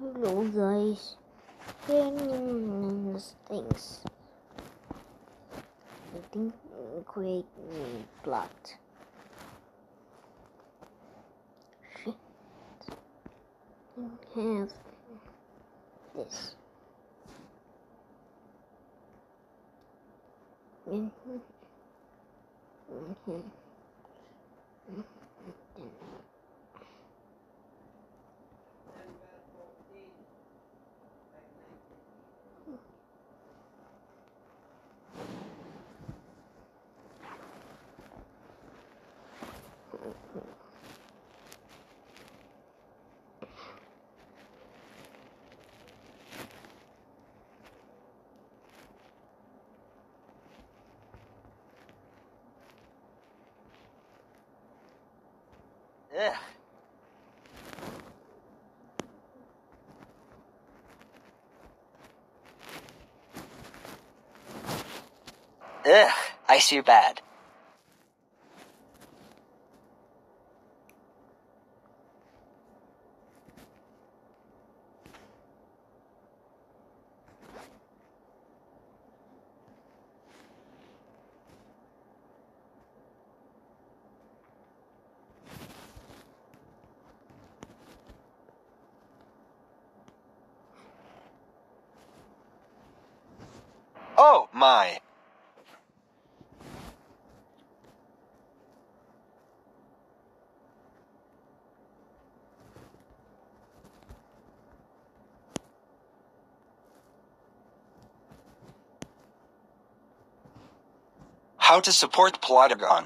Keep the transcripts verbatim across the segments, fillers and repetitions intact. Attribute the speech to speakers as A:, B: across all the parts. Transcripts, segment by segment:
A: Hello guys, and things. I think create new plot. Shit. Have this. Mm-hmm. Mm-hmm.
B: Ugh. Ugh, I see bad. Oh, my. How to support Plotagon.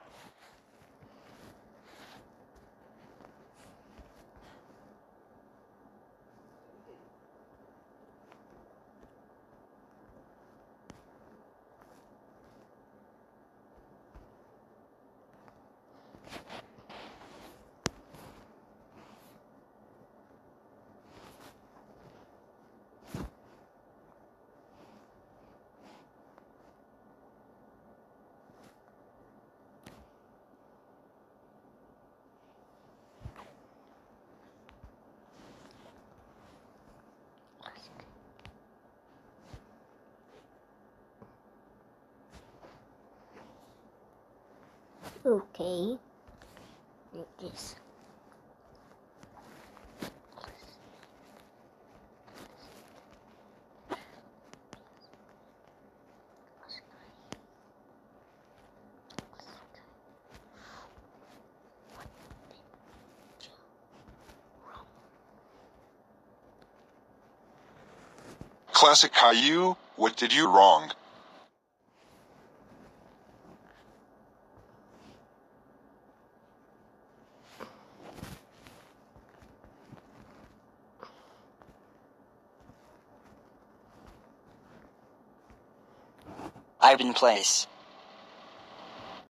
A: Okay, like this.
C: Classic Caillou, what did you wrong?
B: I've been place.